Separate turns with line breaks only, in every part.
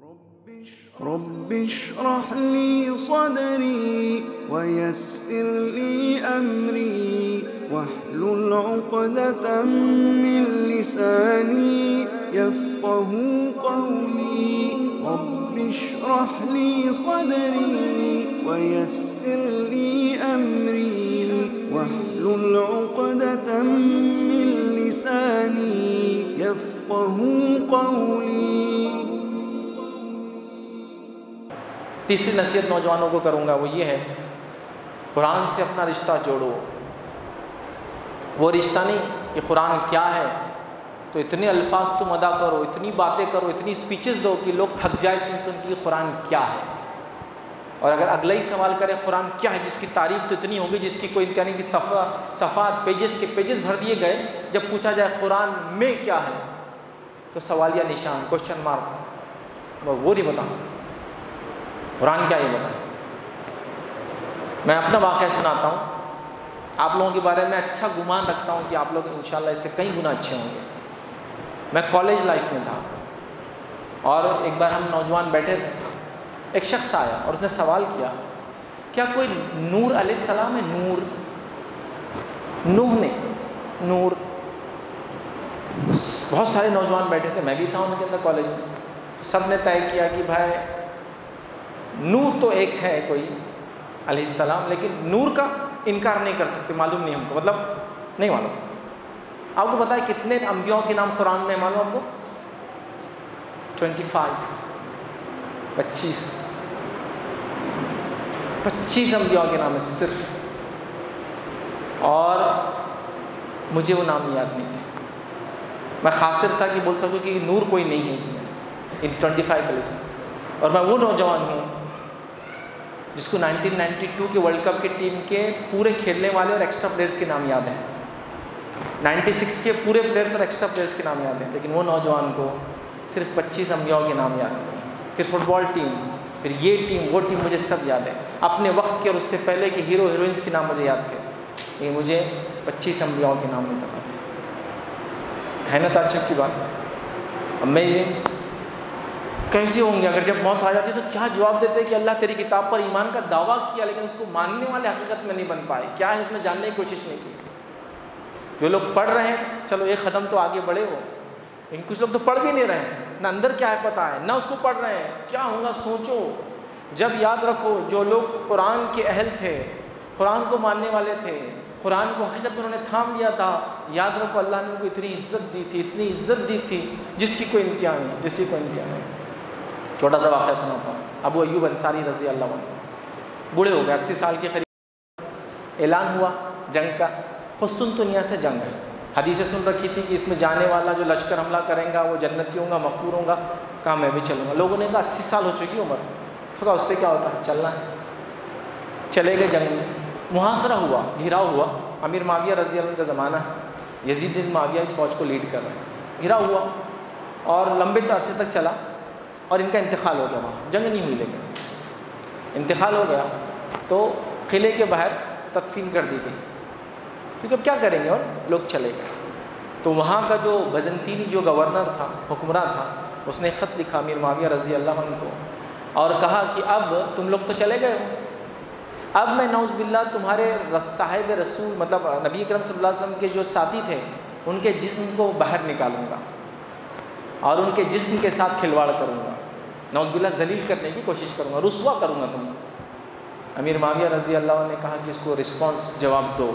رب اشرح لي صدري ويسر لي أمري واحلل عقدة من لساني يفقه قولي رب اشرح لي صدري ويسر لي أمري واحلل عقدة من لساني يفقه قولي.
تیسری نصیحت نوجوانوں کو کروں گا وہ یہ ہے، قرآن سے اپنا رشتہ جوڑو. وہ رشتہ نہیں کہ قرآن کیا ہے تو اتنے الفاظ تم ادا کرو، اتنی باتیں کرو، اتنی سپیچز دو کہ لوگ تھک جائے سن کہ قرآن کیا ہے. اور اگر اگلا ہی سوال کرے قرآن کیا ہے، جس کی تعریف تو اتنی ہوگی جس کی کوئی امتحان نہیں، کہ صفحات پیجز کے پیجز بھر دیے گئے، جب پوچھا جائے قرآن میں کیا ہے تو سوالیہ نشان، کوشچن مارک، وہ نہیں بتاؤں قرآن کیا یہ بتائیں. میں اپنا واقعہ سناتا ہوں. آپ لوگوں کے بارے میں اچھا گمان رکھتا ہوں کہ آپ لوگ انشاءاللہ اس سے کئی گنا اچھے ہوں گے. میں کالج لائف میں تھا اور ایک بار ہم نوجوان بیٹھے تھے، ایک شخص آیا اور اس نے سوال کیا کوئی نور علیہ السلام ہے؟ نوح نے نور. بہت سارے نوجوان بیٹھے تھے، میں بھی تھا ان کے اندر کالج میں. سب نے طے کیا کہ بھائی نور تو ایک ہے کوئی علیہ السلام، لیکن نور کا انکار نہیں کر سکتے، معلوم نہیں ہم کو، مطلب نہیں معلوم. آپ کو پتا ہے کتنے انبیاء کے نام قرآن میں معلوم آپ کو؟ 25 انبیاء کے نام ہے صرف. اور مجھے وہ نام یاد نہیں تھے. میں خاصر تھا کہ بول سکوں کہ نور کوئی نہیں ہے اس میں ان 25 کا لسٹ. اور میں وہ نوجوان ہوں جس کو 1992 کے ورلڈ کپ کی ٹیم کے پورے کھیلنے والے اور ایکسٹرا پلیئرز کے نام یاد ہیں. 96 کے پورے پلیئرز اور ایکسٹرا پلیئرز کے نام یاد ہیں، لیکن وہ نوجوان کو صرف 25 انبیاء کے نام یاد نہیں. پھر فٹ بال ٹیم، پھر یہ ٹیم، وہ ٹیم، مجھے سب یاد ہے. اپنے وقت کے اور اس سے پہلے کے ہیرو ہیروئنس کے نام مجھے یاد تھے، لیکن مجھے 25 انبیاء کے نام نہیں پتا تھے. ہے نا تعجب کی بات؟ امیزنگ. کیسے ہوں گے اگر جب موت آ جاتی تو کیا جواب دیتے کہ اللہ تیری کتاب پر ایمان کا دعویٰ کیا لیکن اس کو ماننے والے حقیقت میں نہیں بن پائے. کیا ہے اس میں جاننے کی کوشش نہیں کی. جو لوگ پڑھ رہے ہیں چلو ایک قدم تو آگے بڑھے ہو، لیکن کچھ لوگ تو پڑھ بھی نہیں رہے ہیں، نہ اندر کیا ہے پتہ ہے، نہ اس کو پڑھ رہے ہیں. کیا ہوگا سوچو. جب یاد رکھو جو لوگ قرآن کے اہل تھے، قرآن کو ماننے والے تھے، قرآن کو حقیقت انہوں نے تھام لیا تھا، یاد رکھو اللہ نے ان کو اتنی عزت دی تھی، اتنی عزت دی تھی جس کی کوئی انتہا نہیں، جس کی کوئی انتہا نہیں. چھوٹا سا واقعہ سناتا ہوں. ابو ایوب انصاری رضی اللہ عنہ بوڑھے ہو گئے، 80 سال کے قریب. اعلان ہوا جنگ کا، قسطنطنیہ سے جنگ ہے. حدیثیں سن رکھی تھی کہ اس میں جانے والا جو لشکر حملہ کریں گا وہ جنتی ہوں گا، مقبول ہوں گا. کہا میں بھی چلوں گا. لوگوں نے کہا 80 سال ہو چکی عمر، تو کہا اس سے کیا ہوتا ہے، چلنا ہے. چلے گئے جنگ میں. محاصرہ ہوا، گھیراؤ ہوا. امیر معاویہ رضی اللہ عنہ کا زمانہ ہے، یزید بن معاویہ اس فوج کو لیڈ کر رہے ہیں. گھیراؤ ہوا اور لمبے عرصے تک چلا اور ان کا انتقال ہو گیا. وہاں جنگ نہیں ہوئی لیکن انتقال ہو گیا تو قلعے کے باہر تدفین کر دی گئی، کیونکہ اب کیا کریں گے، اور لوگ چلے گئے. تو وہاں کا جو بزنطینی جو گورنر تھا، حکمراں تھا، اس نے خط لکھا امیر معاویہ رضی اللہ عنہ کو اور کہا کہ اب تم لوگ تو چلے گئے ہو، اب میں نعوذ باللہ تمہارے صاحب رسول مطلب نبی اکرم صلی اللہ علیہ وسلم کے جو ساتھی تھے ان کے جسم کو باہر نکالوں گا اور ان کے جسم کے ساتھ کھلواڑ کروں گا، نعوذ باللہ ذلیل کرنے کی کوشش کروں گا، رسوا کروں گا تم کو. امیر معاویہ رضی اللہ عنہ نے کہا کہ اس کو رسپانس جواب دو.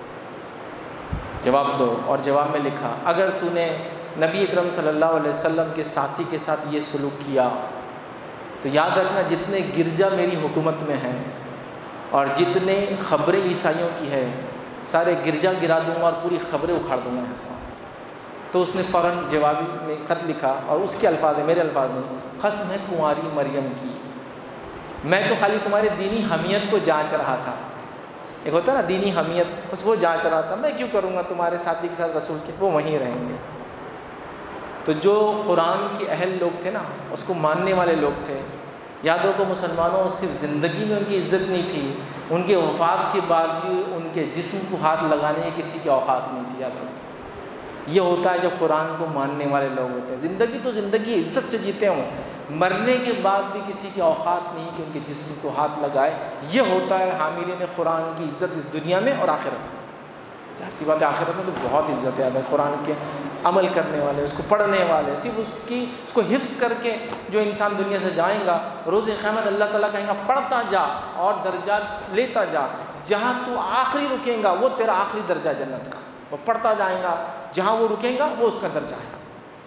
اور جواب میں لکھا اگر تو نے نبی اکرم صلی اللہ علیہ وسلم کے ساتھی کے ساتھ یہ سلوک کیا تو یاد رکھنا جتنے گرجا میری حکومت میں ہیں اور جتنے خبریں عیسائیوں کی ہے سارے گرجا گرا دوں گا اور پوری خبریں اکھاڑ دوں گا. تو اس نے فوراً جوابی میں خط لکھا اور اس کے الفاظ ہیں، میرے الفاظ نہیں، قسم ہے کنواری مریم کی، میں تو خالی تمہارے دینی حمیت کو جانچ رہا تھا. ایک ہوتا ہے نا دینی حمیت، بس وہ جانچ رہا تھا. میں کیوں کروں گا تمہارے ساتھی کے ساتھ رسول کے، وہ وہیں رہیں گے. تو جو قرآن کے اہل لوگ تھے نا، اس کو ماننے والے لوگ تھے. یاد رکھو مسلمانوں، صرف زندگی میں ان کی عزت نہیں تھی، ان کے وفات کے بعد بھی ان کے جسم کو ہاتھ لگانے کی کسی کی اوقات نہیں تھی. یاد رکھو یہ ہوتا ہے جب قرآن کو ماننے والے لوگ ہوتے ہیں. زندگی تو زندگی عزت سے جیتے ہوں، مرنے کے بعد بھی کسی کی اوقات نہیں کہ ان کے جسم کو ہاتھ لگائے. یہ ہوتا ہے حاملین قرآن کی عزت اس دنیا میں اور آخرت میں. ظاہر سی بات ہے آخرت میں تو بہت عزت ہے قرآن کے عمل کرنے والے, اس کو پڑھنے والے. صرف اس کو حفظ کر کے جو انسان دنیا سے جائیں گا, روز قیامت اللہ تعالیٰ کہیں گا پڑھتا جا اور درجات لیتا جا. جہاں تو آخری رکیں گا وہ تیرا آخری درجہ جنت کا, وہ پڑھتا جائیں گا, جہاں وہ رکیں گا وہ اس کا درجہ ہے.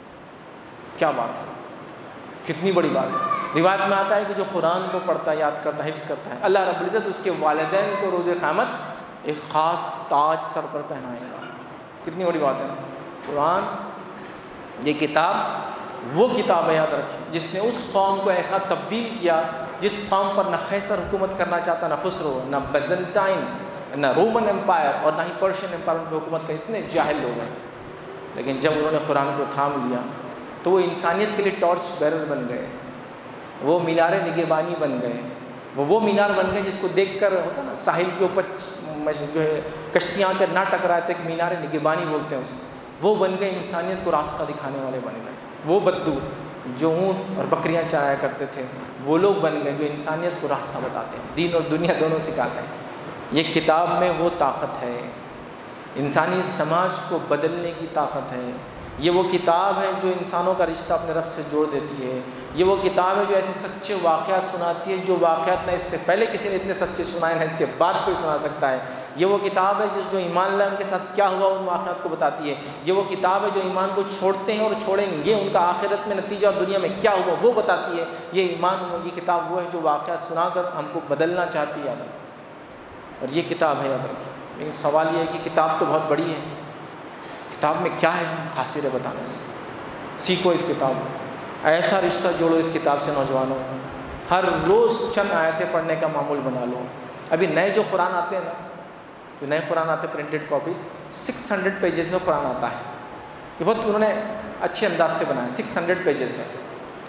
کیا بات ہے, کتنی بڑی بات ہے. روایت میں آتا ہے کہ جو قرآن کو پڑھتا ہے, یاد کرتا ہے, حفظ کرتا ہے, اللہ رب العزت اس کے والدین کو روز قیامت ایک خاص تاج سر پر پہنائے گا. کتنی بڑی بات ہے. قرآن یہ کتاب وہ کتاب ہے, یاد رکھیں, جس نے اس قوم کو ایسا تبدیل کیا جس قوم پر نہ قیصر حکومت کرنا چاہتا, نہ خسرو, نہ بیزنٹائن, نہ رومن امپائر اور نہ ہی پرشین امپائر پہ حکومت کرے. اتنے جاہل لوگ ہیں, لیکن جب انہوں نے قرآن کو تھام لیا تو وہ انسانیت کے لیے ٹارچ بیرر بن گئے, وہ مینار نگہبانی بن گئے. وہ مینار بن گئے جس کو دیکھ کر ہوتا نا ساحل کے اوپر جو ہے کشتیاں کے نہ ٹکرائے تھے, کہ مینار نگہبانی بولتے ہیں اس کو. وہ بن گئے, انسانیت کو راستہ دکھانے والے بن گئے. وہ بدو جو اونٹ اور بکریاں چرایا کرتے تھے وہ لوگ بن گئے جو انسانیت کو راستہ بتاتے ہیں, دین اور دنیا دونوں سکھاتے ہیں. یہ کتاب میں وہ طاقت ہے, انسانی سماج کو بدلنے کی طاقت ہے. یہ وہ کتاب ہے جو انسانوں کا رشتہ اپنے رب سے جوڑ دیتی ہے. یہ وہ کتاب ہے جو ایسے سچے واقعات سناتی ہے جو واقعات نہ اس سے پہلے کسی نے اتنے سچے سنائے نہ اس کے بعد کوئی سنا سکتا ہے. یہ وہ کتاب ہے جو ایمان لائے ان کے ساتھ کیا ہوا ان واقعات کو بتاتی ہے. یہ وہ کتاب ہے جو ایمان کو چھوڑتے ہیں اور چھوڑیں گے ان کا آخرت میں نتیجہ اور دنیا میں کیا ہوا وہ بتاتی ہے. یہ کتاب وہ ہے جو واقعات سنا کر ہم کو بدلنا چاہتی ہے. یاد رکھیں, اور یہ کتاب ہے, یاد رکھیں. لیکن سوال یہ ہے کہ کتاب تو بہت بڑی ہے, کتاب میں کیا ہے حاصل ہے بتانے سے. سیکھو اس کتاب کو, ایسا رشتہ جوڑو اس کتاب سے نوجوانوں. ہر روز چند آیتیں پڑھنے کا معمول بنا لو. ابھی نئے جو قرآن آتے ہیں نا, جو نئے قرآن آتے ہیں پرنٹڈ کاپیز, 600 پیجز میں قرآن آتا ہے. یہ بہت انہوں نے اچھے انداز سے بنایا. 600 پیجز ہیں,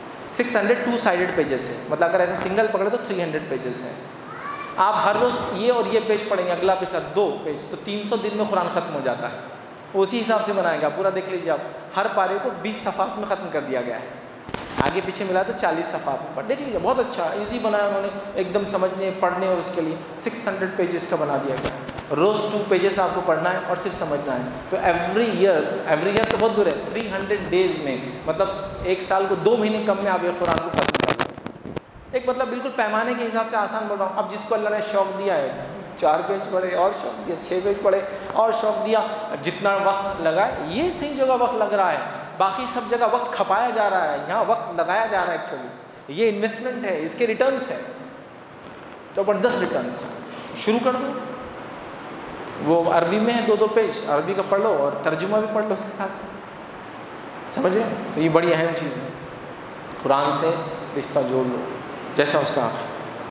600 2 سائڈڈ پیجز ہیں, مطلب اگر ایسا سنگل پکڑے تو 300 پیجز ہیں. آپ ہر روز یہ اور یہ پیج پڑھیں گے, اگلا پچھلا 2 پیج, تو 300 دن میں قرآن ختم ہو جاتا ہے. اسی حساب سے بنائے گا. پورا دیکھ لیجیے آپ, ہر پارے کو 20 صفحات میں ختم کر دیا گیا ہے. آگے پیچھے ملا تو 40 صفحات میں. دیکھ لیجیے, بہت اچھا ایزی بنایا انہوں نے, ایک دم سمجھنے پڑھنے, اور اس کے لیے 600 پیجز کا بنا دیا گیا ہے. روز 2 پیجز آپ کو پڑھنا ہے اور صرف سمجھنا ہے. تو ایوری ایئر تو بہت دور ہے, 300 ڈیز میں, مطلب ایک سال کو 2 مہینے کم میں آپ یہ قرآن کو ختم کر لیں. ایک مطلب بالکل پیمانے کے حساب سے آسان بول رہا ہوں. اب جس کو اللہ نے شوق دیا ہے 4 پیج پڑھے اور شوق دیا, 6 پیج پڑھے اور شوق دیا, جتنا وقت لگائے, یہ صحیح جگہ وقت لگ رہا ہے, باقی سب جگہ وقت کھپایا جا رہا ہے, یہاں وقت لگایا جا رہا ہے. ایکچولی یہ انویسٹمنٹ ہے, اس کے ریٹرنس ہیں, زبردست ریٹرنس. شروع کر دو. وہ عربی میں ہے 2 پیج, عربی کا پڑھ لو اور ترجمہ بھی پڑھ لو اس کے ساتھ, سمجھ رہے. تو یہ بڑی اہم چیز ہے, قرآن سے رشتہ جوڑ لو جیسا اس کا